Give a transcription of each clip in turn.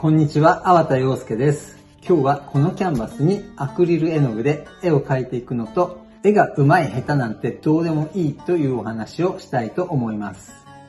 こんにちは、粟田洋介です。今日はこのキャンバスにアクリル絵の具で絵を描いていくのと、絵が上手い下手なんてどうでもいいというお話をしたいと思います。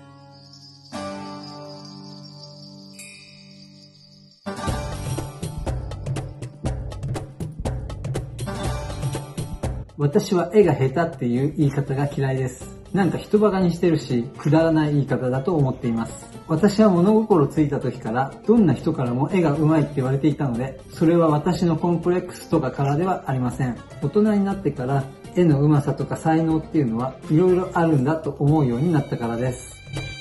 私は絵が下手っていう言い方が嫌いです。なんか人バカにしてるし、くだらない言い方だと思っています。私は物心ついた時からどんな人からも絵が上手いって言われていたので、それは私のコンプレックスとかからではありません。大人になってから絵の上手さとか才能っていうのはいろいろあるんだと思うようになったからです。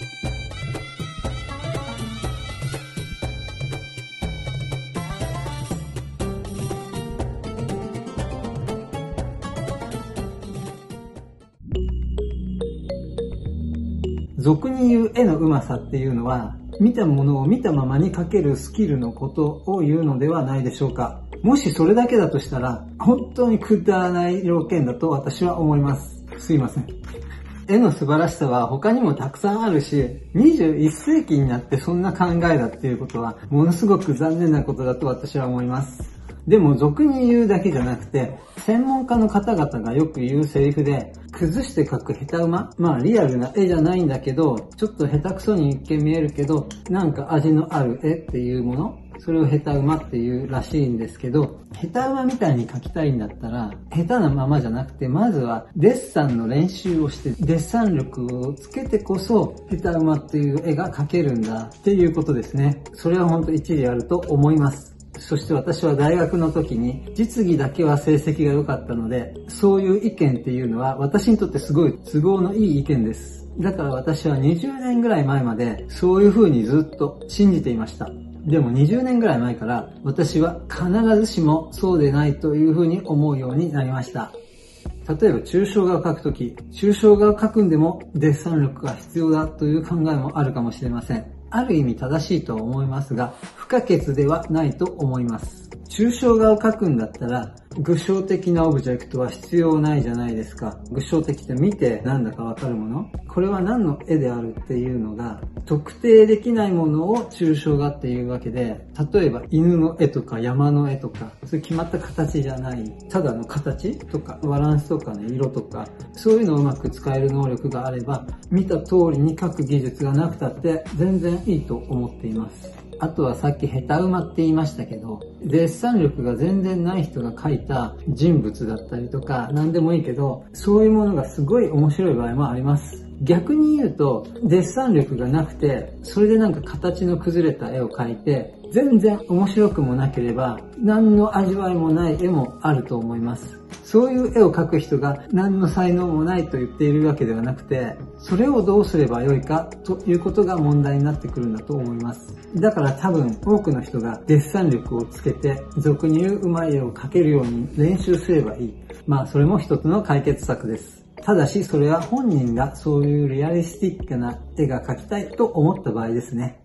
俗に言う絵の上手さっていうのは、見たものを見たままに描けるスキルのことを言うのではないでしょうか。もしそれだけだとしたら、本当にくだらない条件だと私は思います。すいません。絵の素晴らしさは他にもたくさんあるし、21世紀になってそんな考えだっていうことは、ものすごく残念なことだと私は思います。でも俗に言うだけじゃなくて、専門家の方々がよく言うセリフで、崩して描く下手馬、リアルな絵じゃないんだけど、ちょっと下手くそに一見見えるけど、なんか味のある絵っていうもの、それを下手馬っていうらしいんですけど、下手馬みたいに描きたいんだったら、下手なままじゃなくて、まずはデッサンの練習をして、デッサン力をつけてこそ、下手馬っていう絵が描けるんだっていうことですね。それは本当一理あると思います。そして私は大学の時に実技だけは成績が良かったので、そういう意見っていうのは私にとってすごい都合のいい意見です。だから私は20年ぐらい前までそういう風にずっと信じていました。でも20年ぐらい前から私は必ずしもそうでないという風に思うようになりました。例えば抽象画を描くとき、抽象画を描くんでもデッサン力が必要だという考えもあるかもしれません。ある意味正しいとは思いますが、不可欠ではないと思います。抽象画を描くんだったら、具象的なオブジェクトは必要ないじゃないですか。具象的って見てなんだかわかるもの、これは何の絵であるっていうのが特定できないものを抽象画っていうわけで、例えば犬の絵とか山の絵とか、そういう決まった形じゃない、ただの形とかバランスとかね、色とか、そういうのをうまく使える能力があれば、見た通りに描く技術がなくたって全然いいと思っています。あとはさっき下手馬って言いましたけど、デッサン力が全然ない人が描いた人物だったりとか何でもいいけど、そういうものがすごい面白い場合もあります。逆に言うと、デッサン力がなくて、それでなんか形の崩れた絵を描いて、全然面白くもなければ、何の味わいもない絵もあると思います。そういう絵を描く人が何の才能もないと言っているわけではなくて、それをどうすればよいかということが問題になってくるんだと思います。だから多分多くの人がデッサン力をつけて、俗に言う上手い絵を描けるように練習すればいい。それも一つの解決策です。ただしそれは本人がそういうリアリスティックな絵が描きたいと思った場合ですね。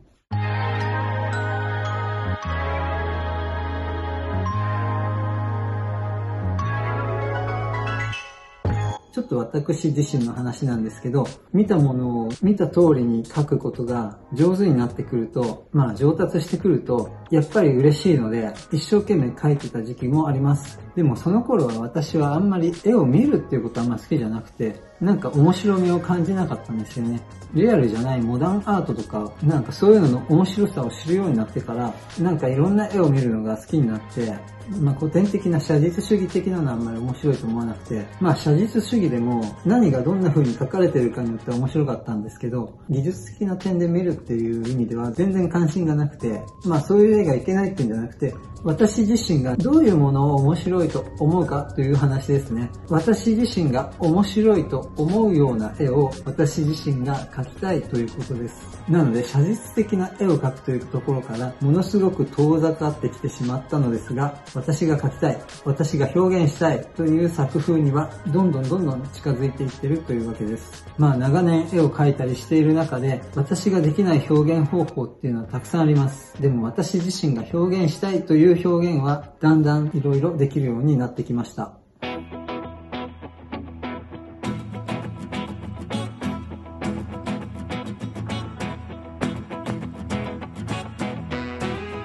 ちょっと私自身の話なんですけど、見たものを見た通りに描くことが上手になってくると、上達してくると、やっぱり嬉しいので、一生懸命描いてた時期もあります。でもその頃は私はあんまり絵を見るっていうことはあんま好きじゃなくて、なんか面白みを感じなかったんですよね。リアルじゃないモダンアートとか、なんかそういうのの面白さを知るようになってから、なんかいろんな絵を見るのが好きになって、古典的な写実主義的なのはあんまり面白いと思わなくて、写実主義でも何がどんな風に描かれてるかによっては面白かったんですけど、技術的な点で見るっていう意味では全然関心がなくて、そういう絵がいけないっていうんじゃなくて、私自身がどういうものを面白いと思うかという話ですね。私自身が面白いと思うような絵を私自身が描きたいということです。なので写実的な絵を描くというところからものすごく遠ざかってきてしまったのですが、私が描きたい、私が表現したいという作風にはどんどん近づいていってるというわけです。長年絵を描いたりしている中で、私ができない表現方法っていうのはたくさんあります。でも私自身が表現したいという表現はだんだんいろいろできるようになってきました。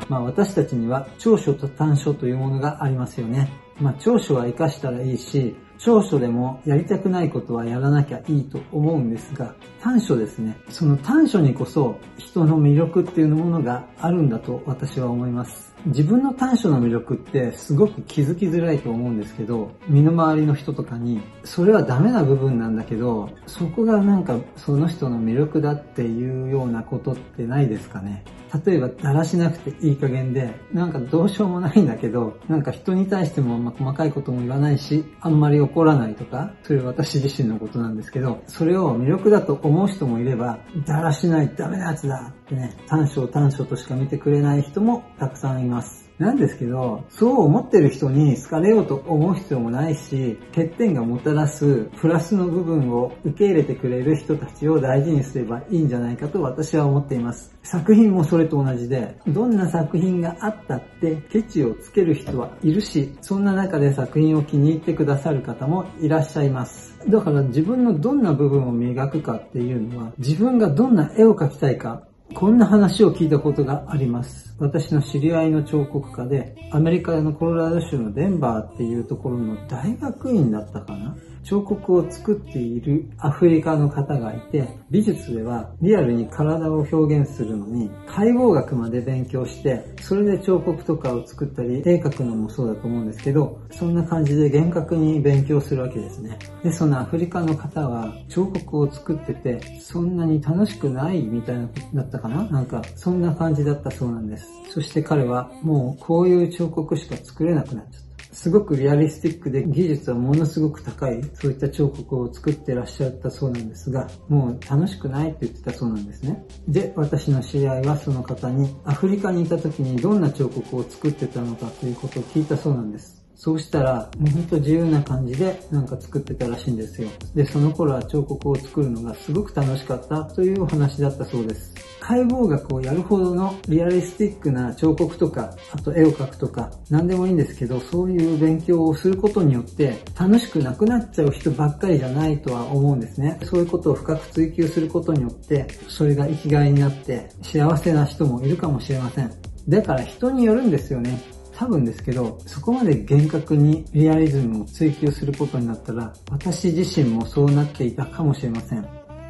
私たちには長所と短所というものがありますよね。長所は活かしたらいいし、長所でもやりたくないことはやらなきゃいいと思うんですが、短所ですね。その短所にこそ人の魅力っていうものがあるんだと私は思います。自分の短所の魅力ってすごく気づきづらいと思うんですけど、身の回りの人とかに、それはダメな部分なんだけど、そこがその人の魅力だっていうようなことってないですかね。例えば、だらしなくていい加減で、どうしようもないんだけど、人に対しても細かいことも言わないし、あんまり怒らないとか、それは私自身のことなんですけど、それを魅力だと思う人もいれば、だらしないダメなやつだってね、短所を短所としか見てくれない人もたくさんいます。なんですけど、そう思ってる人に好かれようと思う必要もないし、欠点がもたらすプラスの部分を受け入れてくれる人たちを大事にすればいいんじゃないかと私は思っています。作品もそれと同じで、どんな作品があったってケチをつける人はいるし、そんな中で作品を気に入ってくださる方もいらっしゃいます。だから自分のどんな部分を磨くかっていうのは、自分がどんな絵を描きたいか、こんな話を聞いたことがあります。私の知り合いの彫刻家で、アメリカのコロラド州のデンバーっていうところの大学院だったかな？彫刻を作っているアフリカの方がいて、美術ではリアルに体を表現するのに解剖学まで勉強して、それで彫刻とかを作ったり、絵描くのもそうだと思うんですけど、そんな感じで厳格に勉強するわけですね。で、そのアフリカの方は彫刻を作ってて、そんなに楽しくないみたいなことだったかな？そんな感じだったそうなんです。そして彼はもうこういう彫刻しか作れなくなっちゃった。すごくリアリスティックで技術はものすごく高い、そういった彫刻を作ってらっしゃったそうなんですが、もう楽しくないって言ってたそうなんですね。で、私の知り合いはその方にアフリカにいた時にどんな彫刻を作ってたのかということを聞いたそうなんです。そうしたら、もうほんと自由な感じで作ってたらしいんですよ。で、その頃は彫刻を作るのがすごく楽しかったというお話だったそうです。解剖学をやるほどのリアリスティックな彫刻とか、あと絵を描くとか、何でもいいんですけど、そういう勉強をすることによって楽しくなくなっちゃう人ばっかりじゃないとは思うんですね。そういうことを深く追求することによって、それが生きがいになって幸せな人もいるかもしれません。だから人によるんですよね。多分ですけど、そこまで厳格にリアリズムを追求することになったら、私自身もそうなっていたかもしれません。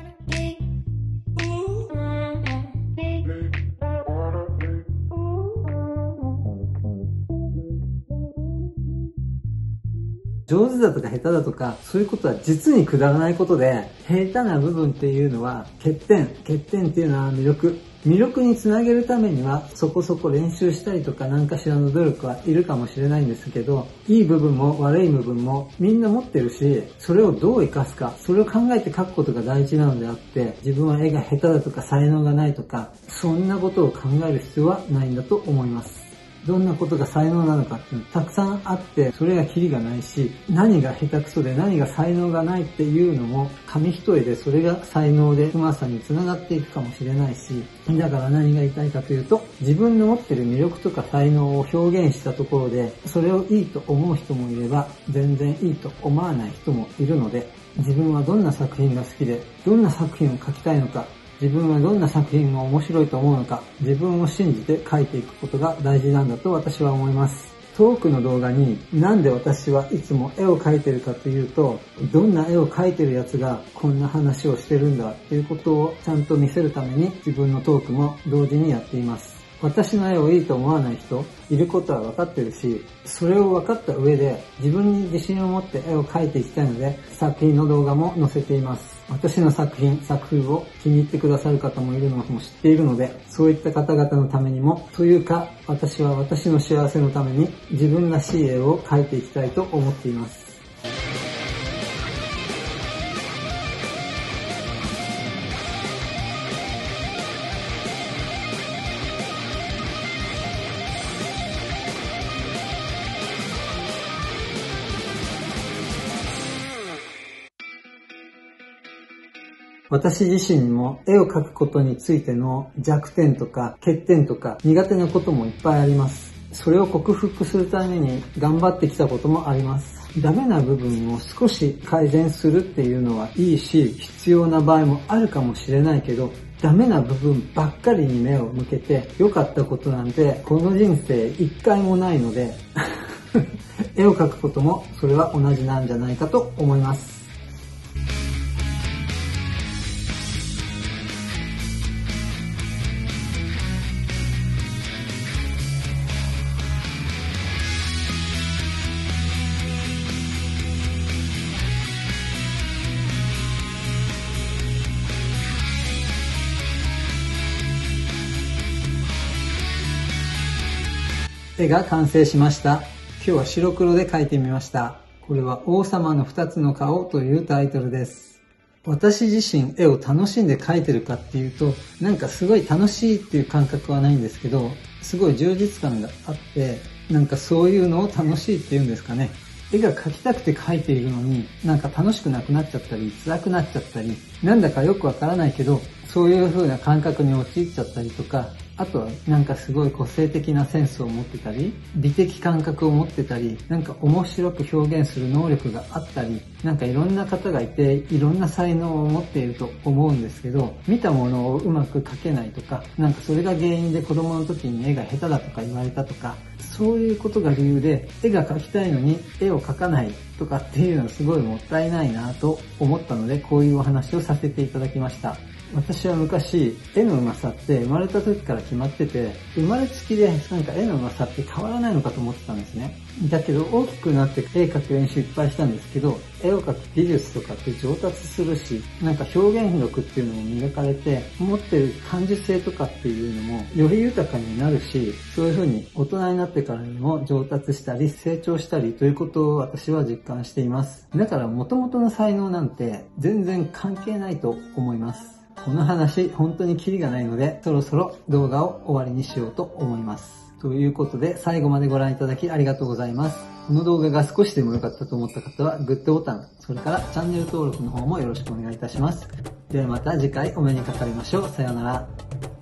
上手だとか下手だとか、そういうことは実にくだらないことで、下手な部分っていうのは欠点っていうのは魅力につなげるためにはそこそこ練習したりとか何かしらの努力はいるかもしれないんですけど、いい部分も悪い部分もみんな持ってるし、それをどう活かすか、それを考えて描くことが大事なのであって、自分は絵が下手だとか才能がないとか、そんなことを考える必要はないんだと思います。どんなことが才能なのかっていうのたくさんあって、それがキリがないし、何が下手くそで何が才能がないっていうのも紙一重でそれが才能でうまさにつながっていくかもしれないし、だから何が言いたいかというと、自分の持ってる魅力とか才能を表現したところで、それをいいと思う人もいれば、全然いいと思わない人もいるので、自分はどんな作品が好きで、どんな作品を描きたいのか、自分はどんな作品が面白いと思うのか、自分を信じて描いていくことが大事なんだと私は思います。トークの動画になんで私はいつも絵を描いてるかというと、どんな絵を描いてるやつがこんな話をしてるんだっていうことをちゃんと見せるために自分のトークも同時にやっています。私の絵をいいと思わない人いることは分かってるし、それを分かった上で自分に自信を持って絵を描いていきたいので、作品の動画も載せています。私の作風を気に入ってくださる方もいるのも知っているので、そういった方々のためにも、というか私は私の幸せのために自分らしい絵を描いていきたいと思っています。私自身にも絵を描くことについての弱点とか欠点とか苦手なこともいっぱいあります。それを克服するために頑張ってきたこともあります。ダメな部分を少し改善するっていうのはいいし、必要な場合もあるかもしれないけど、 ダメな部分ばっかりに目を向けて、良かったことなんてこの人生一回もないので絵を描くこともそれは同じなんじゃないかと思います。絵が完成しました。今日は白黒で描いてみました。これは王様の2つの顔というタイトルです。私自身絵を楽しんで描いてるかっていうと、なんかすごい楽しいっていう感覚はないんですけど、すごい充実感があって、なんかそういうのを楽しいっていうんですかね。絵が描きたくて描いているのに、なんか楽しくなくなっちゃったり、辛くなっちゃったり、なんだかよくわからないけど、そういう風な感覚に陥っちゃったりとか、あとはなんかすごい個性的なセンスを持ってたり、美的感覚を持ってたり、なんか面白く表現する能力があったり、なんかいろんな方がいて、いろんな才能を持っていると思うんですけど、見たものをうまく描けないとか、なんかそれが原因で子供の時に絵が下手だとか言われたとか、そういうことが理由で絵が描きたいのに絵を描かないとかっていうのはすごいもったいないなと思ったので、こういうお話をさせていただきました。私は昔、絵の上手さって生まれた時から決まってて、生まれつきでなんか絵の上手さって変わらないのかと思ってたんですね。だけど大きくなって絵描く練習いっぱいしたんですけど、絵を描く技術とかって上達するし、なんか表現力っていうのも磨かれて、持ってる感受性とかっていうのもより豊かになるし、そういう風に大人になってからにも上達したり成長したりということを私は実感しています。だから元々の才能なんて全然関係ないと思います。この話、本当にキリがないので、そろそろ動画を終わりにしようと思います。ということで、最後までご覧いただきありがとうございます。この動画が少しでも良かったと思った方は、グッドボタン、それからチャンネル登録の方もよろしくお願いいたします。ではまた次回お目にかかりましょう。さようなら。